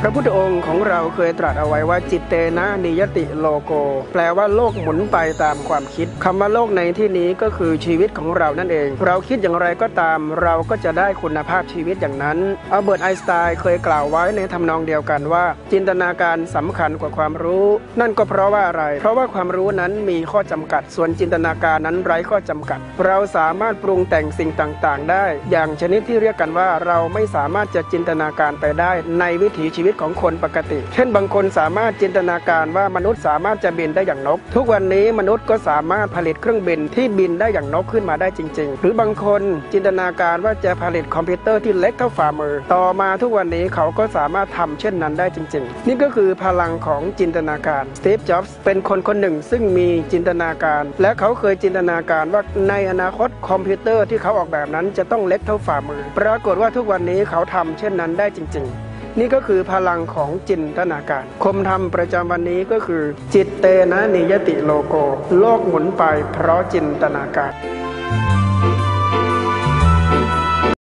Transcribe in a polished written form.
ระพุทธองค์ของเราเคยตรัสเอาไว้ว่าจิตเตนะนิยติโลโกแปลว่าโลกหมุนไปตามความคิดคำว่าโลกในที่นี้ก็คือชีวิตของเรานั่นเองเราคิดอย่างไรก็ตามเราก็จะได้คุณภาพชีวิตอย่างนั้นอัลเบิร์ตไอน์สไตน์เคยกล่าวไว้ในทำนองเดียวกันว่าจินตนาการสำคัญกว่าความรู้นั่นก็เพราะว่าอะไรเพราะว่าความรู้นั้นมีข้อจำกัดส่วนจินตนาการนั้นไร้ข้อจำกัดเราสามารถปรุงแต่งสิ่งต่างๆได้อย่างชนิดที่เรียกกันว่าเราไม่สามารถจะจินตนาการไปได้ในวิถีชีวิตของคนปกติเช่นบางคนสามารถจินตนาการว่ามนุษย์สามารถจะบินได้อย่างนกทุกวันนี้มนุษย์ก็สามารถผลิตเครื่องบินที่บินได้อย่างนกขึ้นมาได้จริงๆหรือบางคนจินตนาการว่าจะผลิตคอมพิวเตอร์ที่เล็กเท่าฝ่ามือต่อมาทุกวันนี้เขาก็สามารถทำเช่นนั้นได้จริงๆนี่ก็คือพลังของจินตนาการสตีฟ จ็อบส์เป็นคนคนหนึ่งซึ่งมีจินตนาการและเขาเคยจินตนาการว่าในอนาคตคอมพิวเตอร์ที่เขาออกแบบนั้นจะต้องเล็กเท่าฝ่ามือปรากฏว่าทุกวันนี้เขาทำเช่นนั้นได้จริงๆนี่ก็คือพลังของจินตนาการคมธรรมประจำวันนี้ก็คือจิตเตนะนิยติโลโกโลกหมุนไปเพราะจินตนาการ